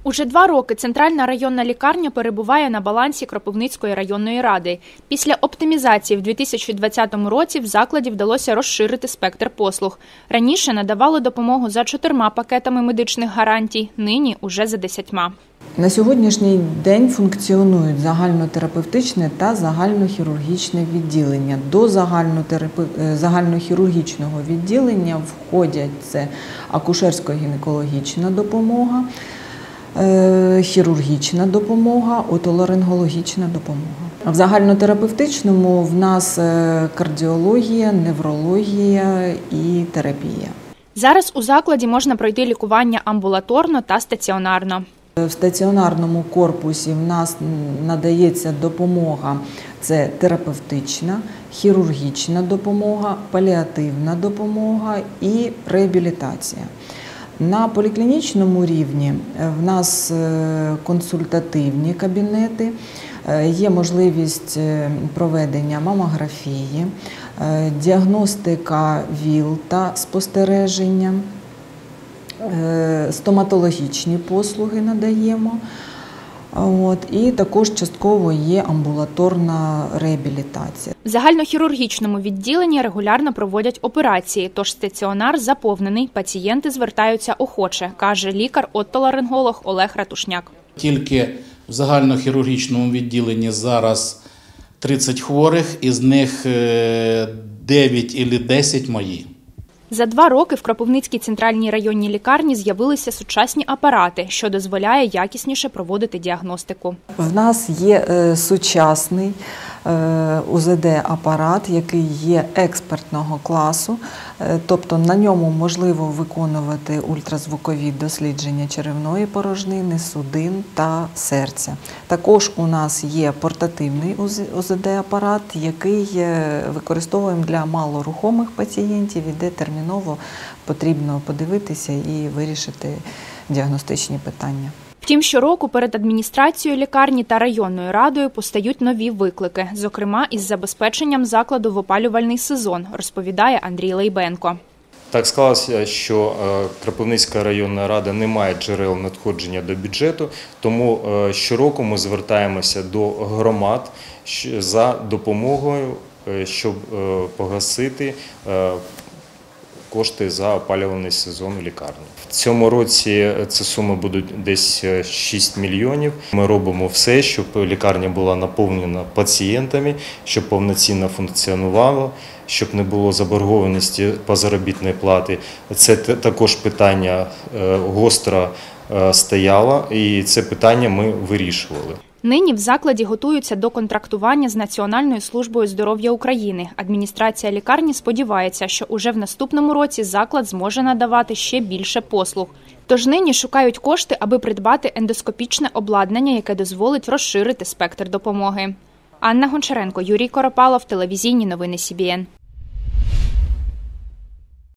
Уже 2 роки Центральна районна лікарня перебуває на балансі Кропивницької районної ради. Після оптимізації в 2020 році в закладі вдалося розширити спектр послуг. Раніше надавали допомогу за 4 пакетами медичних гарантій, нині уже за 10. На сьогоднішній день функціонують загальнотерапевтичне та загальнохірургічне відділення. До загальнохірургічного відділення входять це акушерсько-гінекологічна допомога, хірургічна допомога, отоларингологічна допомога. В загальнотерапевтичному в нас кардіологія, неврологія і терапія. Зараз у закладі можна пройти лікування амбулаторно та стаціонарно. В стаціонарному корпусі в нас надається допомога – це терапевтична, хірургічна допомога, паліативна допомога і реабілітація. На поліклінічному рівні в нас консультативні кабінети, є можливість проведення мамографії, діагностика ВІЛ та спостереження, стоматологічні послуги надаємо. І також частково є амбулаторна реабілітація. В загальнохірургічному відділенні регулярно проводять операції, тож стаціонар заповнений, пацієнти звертаються охоче, каже лікар-отоларинголог Олег Ратушняк. Тільки в загальнохірургічному відділенні зараз 30 хворих, із них 9 або 10 мої. За 2 роки в Кропивницькій центральній районній лікарні з'явилися сучасні апарати, що дозволяє якісніше проводити діагностику. В нас є сучасний УЗД-апарат, який є експертного класу, тобто на ньому можливо виконувати ультразвукові дослідження черевної порожнини, судин та серця. Також у нас є портативний УЗД-апарат, який використовуємо для малорухомих пацієнтів, і де терміново потрібно подивитися і вирішити діагностичні питання. Втім, щороку перед адміністрацією лікарні та районною радою постають нові виклики, зокрема із забезпеченням закладу в опалювальний сезон, розповідає Андрій Лейбенко. Так склалося, що Кропивницька районна рада не має джерел надходження до бюджету, тому щороку ми звертаємося до громад за допомогою, щоб погасити кошти за опалювальний сезон в лікарні. В цьому році ці суми будуть десь 6 мільйонів. Ми робимо все, щоб лікарня була наповнена пацієнтами, щоб повноцінно функціонувала, щоб не було заборгованості по заробітній платі. Це також питання гостро стояло, і це питання ми вирішували. Нині в закладі готуються до контрактування з Національною службою здоров'я України. Адміністрація лікарні сподівається, що уже в наступному році заклад зможе надавати ще більше послуг. Тож нині шукають кошти, аби придбати ендоскопічне обладнання, яке дозволить розширити спектр допомоги. Анна Гончаренко, Юрій Коропалов, телевізійні новини СІБІН.